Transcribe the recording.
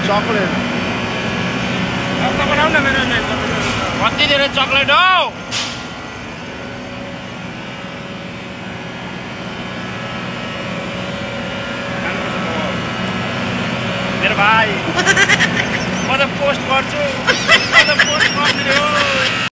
chocolate बनाऊ न मेरो कति धेरै चकलेट हौ मेरो भाइ म त पोस्ट गर्छु